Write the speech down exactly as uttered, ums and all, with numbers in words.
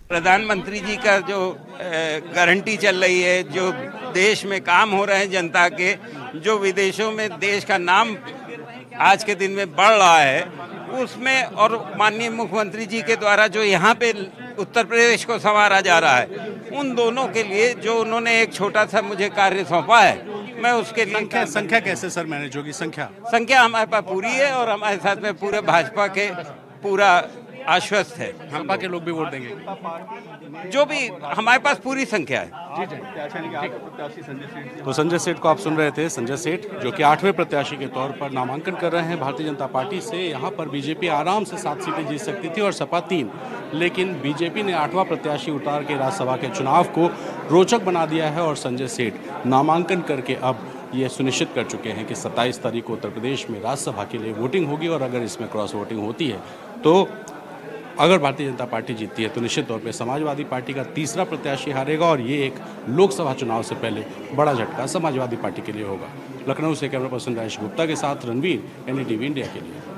प्रधानमंत्री जी का जो गारंटी चल रही है, जो देश में काम हो रहे हैं जनता के, जो विदेशों में देश का नाम आज के दिन में बढ़ रहा है, उसमें और माननीय मुख्यमंत्री जी के द्वारा जो यहाँ पे उत्तर प्रदेश को संवारा जा रहा है, उन दोनों के लिए जो उन्होंने एक छोटा सा मुझे कार्य सौंपा है, मैं उसके लिए संख्या संख्या कैसे सर मैनेज होगी? संख्या संख्या हमारे पास पूरी है और हमारे साथ में पूरे भाजपा के पूरा आश्वस्त है। सपा के लोग भी वोट देंगे, जो भी हमारे पास पूरी संख्या है। तो संजय सेठ को आप सुन रहे थे। संजय सेठ जो कि आठवें प्रत्याशी के तौर पर नामांकन कर रहे हैं भारतीय जनता पार्टी से। यहाँ पर बीजेपी आराम से सात सीटें जीत सकती थी और सपा तीन, लेकिन बीजेपी ने आठवां प्रत्याशी उतार के राज्यसभा के चुनाव को रोचक बना दिया है और संजय सेठ नामांकन करके अब ये सुनिश्चित कर चुके हैं कि सत्ताईस तारीख को उत्तर प्रदेश में राज्यसभा के लिए वोटिंग होगी और अगर इसमें क्रॉस वोटिंग होती है तो अगर भारतीय जनता पार्टी जीतती है तो निश्चित तौर पे समाजवादी पार्टी का तीसरा प्रत्याशी हारेगा और ये एक लोकसभा चुनाव से पहले बड़ा झटका समाजवादी पार्टी के लिए होगा। लखनऊ से कैमरा पर्सन राजेश गुप्ता के साथ रणवीर, एनडीटीवी इंडिया के लिए।